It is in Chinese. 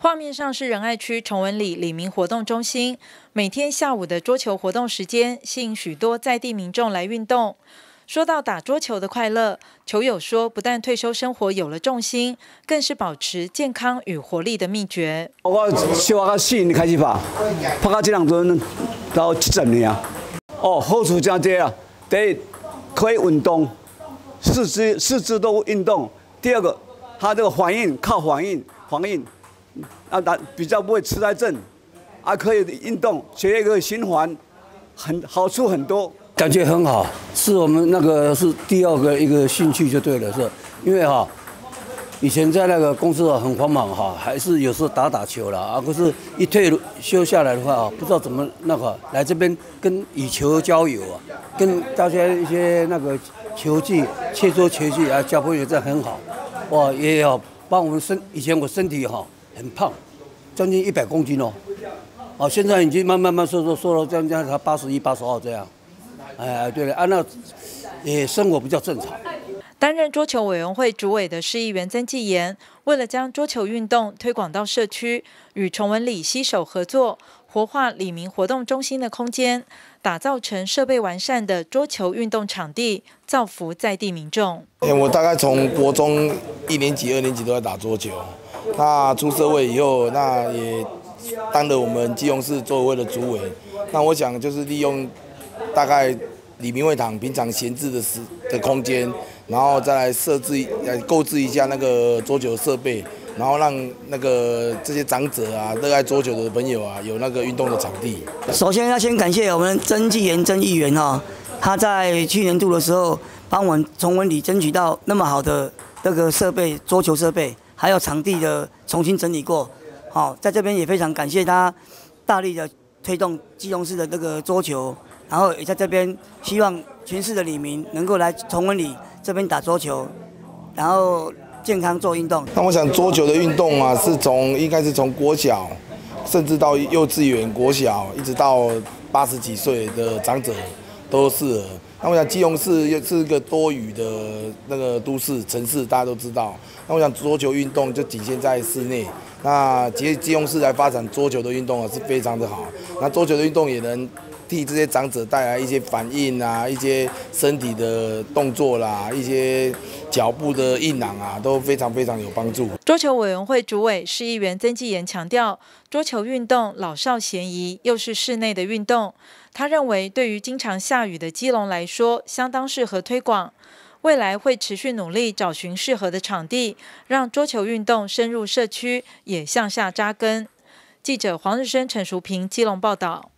画面上是仁爱区崇文里里民活动中心，每天下午的桌球活动时间，吸引许多在地民众来运动。说到打桌球的快乐，球友说，不但退休生活有了重心，更是保持健康与活力的秘诀。 我小我到4年开始拍，拍到这两阵到70年啊。好处真多啊！第一，可以运动，四肢都运动；第二个，它这个反应靠反应，比较不会痴呆症，可以运动，血液可以循环，好处很多。 感觉很好，是我们那个是第二个一个兴趣就对了，是，因为以前在那个公司很繁忙还是有时候打球啦可是一退休下来的话不知道怎么来这边跟羽球交友跟大家一些那个球技、切磋球技交朋友，这很好，哇，也有帮我们以前我身体很胖，将近100公斤现在已经慢慢瘦了，这样才81、82这样。对了那也生活比较正常。 担任桌球委员会主委的市议员曾纪言，为了将桌球运动推广到社区，与崇文里携手合作，活化里民活动中心的空间，打造成设备完善的桌球运动场地，造福在地民众。 我大概从国中1年级、2年级都在打桌球，那出社会以后，那也当了我们基隆市桌委会的主委。那我想就是利用大概里民会堂平常闲置的空间，然后再来购置一下那个桌球设备，然后让那个这些长者热爱桌球的朋友有那个运动的场地。 首先要先感谢我们曾纪言曾议员他在去年度的时候帮我们崇文里争取到那么好的那个设备，桌球设备还有场地的重新整理过。在这边也非常感谢他大力的推动基隆市的这个桌球。然后也在这边希望全市的里民能够来崇文里这边打桌球，然后健康做运动。 那我想桌球的运动应该是从国小，甚至到幼稚园、国小，一直到80几岁的长者都适合。那我想基隆市又是一个多语的那个都市城市，大家都知道。那我想桌球运动就仅限在室内。那基隆市来发展桌球的运动是非常的好。那桌球的运动也能替这些长者带来一些反应一些身体的动作一些脚步的硬朗都非常有帮助。 桌球委员会主委市议员曾纪言强调，桌球运动老少咸宜，又是室内的运动。他认为，对于经常下雨的基隆来说，相当适合推广。未来会持续努力找寻适合的场地，让桌球运动深入社区，也向下扎根。记者黄日升、陈淑平基隆报道。